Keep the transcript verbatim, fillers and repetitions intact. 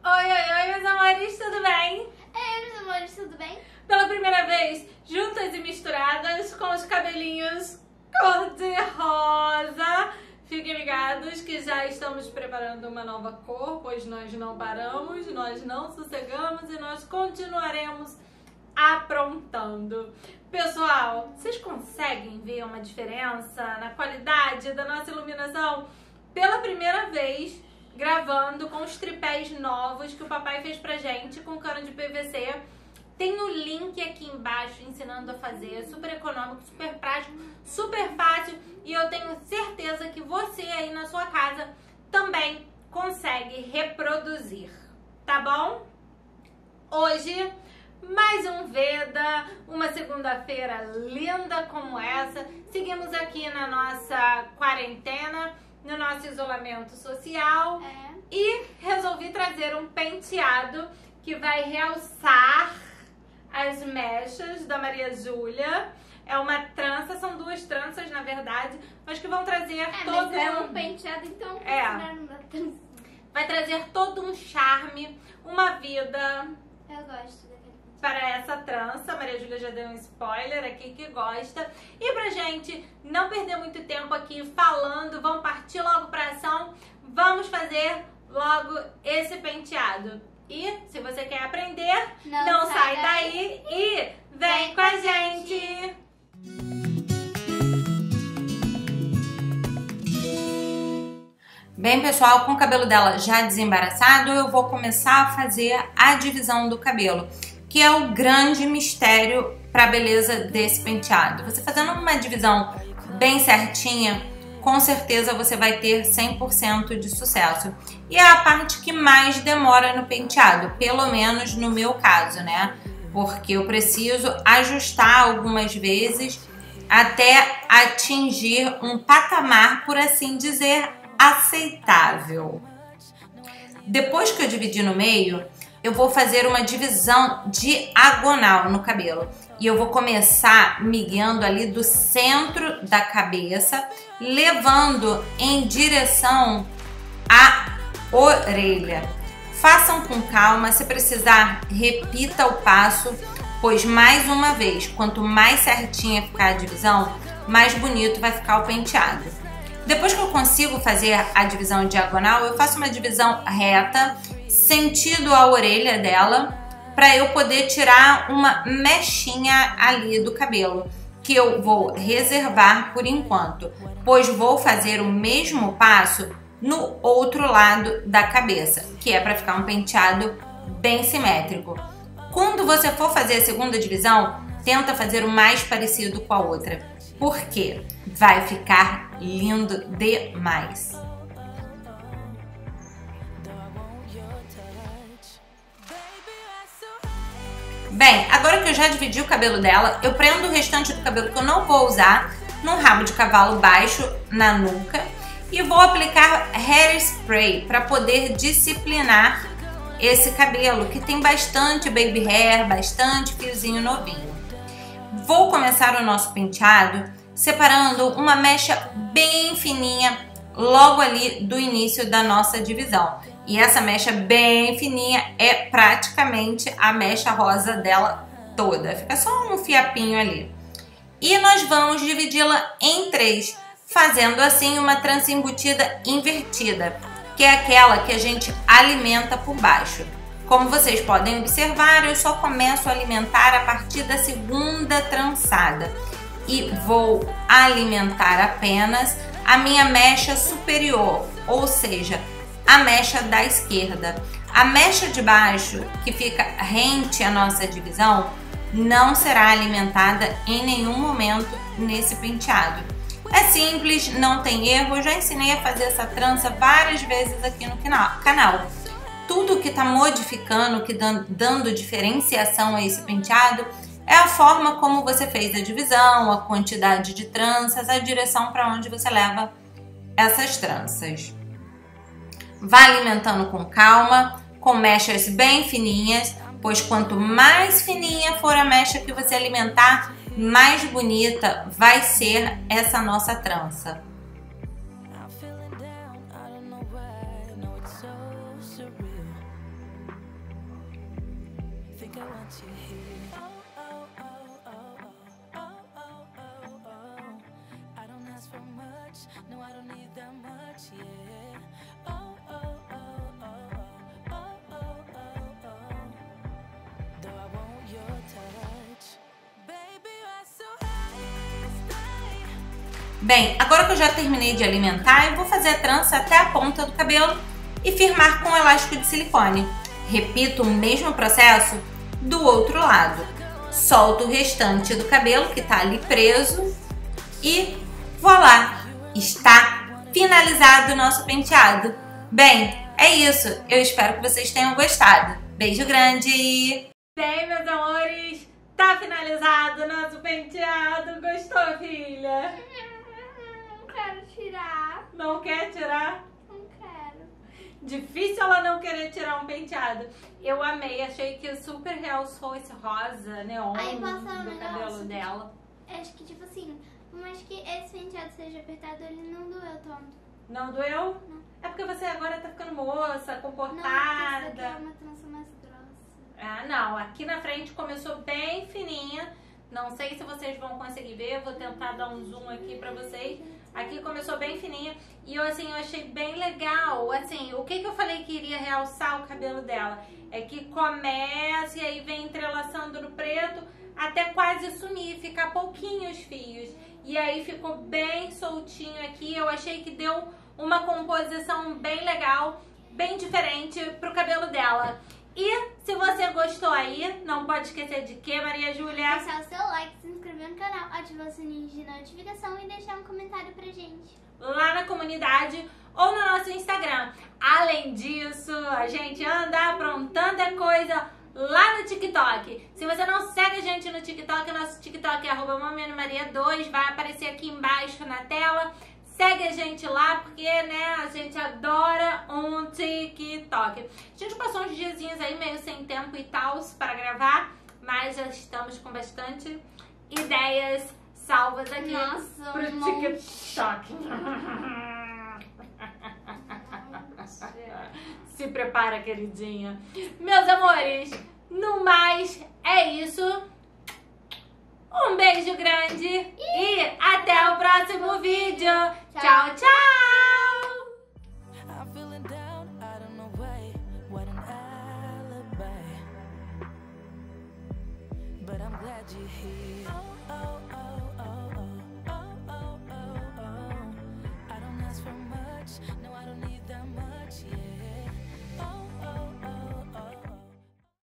Oi, oi, oi, meus amores, tudo bem? Ei, meus amores, tudo bem? Pela primeira vez, juntas e misturadas, com os cabelinhos cor-de-rosa. Fiquem ligados que já estamos preparando uma nova cor, pois nós não paramos, nós não sossegamos e nós continuaremos aprontando. Pessoal, vocês conseguem ver uma diferença na qualidade da nossa iluminação? Pela primeira vez, gravando com os tripés novos que o papai fez pra gente com cano de P V C. Tem o link aqui embaixo ensinando a fazer, super econômico, super prático, super fácil, e eu tenho certeza que você aí na sua casa também consegue reproduzir, tá bom? Hoje, mais um Veda, uma segunda-feira linda como essa. Seguimos aqui na nossa quarentena, no nosso isolamento social, É. e resolvi trazer um penteado que vai realçar as mechas da Maria Júlia. É uma trança, são duas tranças na verdade, mas que vão trazer É, todo mas é um... um penteado, então É. considerar uma trança. vai trazer todo um charme, uma vida Eu gosto daquele penteado. para essa trança. A Maria Júlia já deu um spoiler aqui que gosta. E pra gente não perder muito tempo aqui falando, vamos partir logo pra ação. Vamos fazer logo esse penteado. E se você quer aprender, não, Não sai sai daí e vem com a gente! Bem, pessoal, com o cabelo dela já desembaraçado, eu vou começar a fazer a divisão do cabelo, que é o grande mistério para a beleza desse penteado. Você fazendo uma divisão bem certinha, com certeza você vai ter cem por cento de sucesso. E é a parte que mais demora no penteado, pelo menos no meu caso, né? Porque eu preciso ajustar algumas vezes até atingir um patamar, por assim dizer, aceitável. Depois que eu dividir no meio, eu vou fazer uma divisão diagonal no cabelo. E eu vou começar me guiando ali do centro da cabeça, levando em direção à orelha. Façam com calma, se precisar, repita o passo, pois mais uma vez, quanto mais certinha ficar a divisão, mais bonito vai ficar o penteado. Depois que eu consigo fazer a divisão diagonal, eu faço uma divisão reta, sentido a orelha dela, para eu poder tirar uma mechinha ali do cabelo, que eu vou reservar por enquanto, pois vou fazer o mesmo passo no outro lado da cabeça, que é para ficar um penteado bem simétrico. Quando você for fazer a segunda divisão, tenta fazer o mais parecido com a outra, porque vai ficar lindo demais. Bem, agora que eu já dividi o cabelo dela, eu prendo o restante do cabelo que eu não vou usar num rabo de cavalo baixo na nuca e vou aplicar hairspray para poder disciplinar esse cabelo, que tem bastante baby hair, bastante fiozinho novinho. Vou começar o nosso penteado separando uma mecha bem fininha logo ali do início da nossa divisão. E essa mecha bem fininha é praticamente a mecha rosa dela toda. Fica só um fiapinho ali. E nós vamos dividi-la em três, fazendo assim uma trança embutida invertida, que é aquela que a gente alimenta por baixo. Como vocês podem observar, eu só começo a alimentar a partir da segunda trançada. E vou alimentar apenas a minha mecha superior, ou seja, a mecha da esquerda. A mecha de baixo, que fica rente à nossa divisão, não será alimentada em nenhum momento nesse penteado. É simples, não tem erro, eu já ensinei a fazer essa trança várias vezes aqui no canal. Tudo que está modificando, que dando diferenciação a esse penteado, é a forma como você fez a divisão, a quantidade de tranças, a direção para onde você leva essas tranças. Vá alimentando com calma, com mechas bem fininhas, pois quanto mais fininha for a mecha que você alimentar, mais bonita vai ser essa nossa trança. I want you here. Oh, oh, oh, oh, oh, oh, oh, oh. I don't ask for much, no, I don't need that much, yeah. Oh, oh, oh, oh, oh, oh, oh, oh. Though I want your touch, baby, you're so high, stay. Bem, agora que eu já terminei de alimentar, eu vou fazer a trança até a ponta do cabelo e firmar com um elástico de silicone. Repito o mesmo processo do outro lado. Solto o restante do cabelo que está ali preso e voilá! Está finalizado o nosso penteado. Bem, é isso. Eu espero que vocês tenham gostado. Beijo grande! Bem, meus amores, tá finalizado o nosso penteado. Gostou, filha? Não quero tirar. Não quer tirar? Não quero. Difícil ela não querer tirar um penteado. Eu amei, achei que super realçou esse rosa neon Aí passa um do negócio. cabelo dela. Acho que, tipo assim, por mais que esse penteado seja apertado, ele não doeu tanto. Não doeu? Não. É porque você agora tá ficando moça, Não, porque essa comportada. aqui é uma trança mais grossa. Ah, não. Aqui na frente começou bem fininha. Não sei se vocês vão conseguir ver. Eu vou tentar dar um zoom aqui pra vocês. Aqui começou bem fininha. E eu, assim, eu achei bem legal. Assim, o que que eu falei que iria realçar o cabelo dela? É que começa e aí vem entrelaçando no preto até quase sumir, ficar pouquinhos fios. E aí ficou bem soltinho aqui. Eu achei que deu uma composição bem legal, bem diferente pro cabelo dela. E se você gostou aí, não pode esquecer de quê, Maria Júlia? Deixar o seu like, se inscrever no canal, ativar o sininho de notificação e deixar um comentário pra gente. Lá na comunidade ou no nosso Instagram. Além disso, a gente anda aprontando a coisa lá no TikTok. Se você não segue a gente no TikTok, nosso TikTok é arroba Maria dois, vai aparecer aqui embaixo na tela. Segue a gente lá, porque, né, a gente adora um TikTok. A gente passou uns diazinhos aí meio sem tempo e tal para gravar, mas já estamos com bastante ideias salvas aqui Nossa, pro um monte. TikTok. Se prepara, queridinha. Meus amores, no mais, é isso. Um beijo grande e até o próximo vídeo. Tchau, tchau! I'm feeling down, I don't know why. What an alibi. But I'm glad you're here.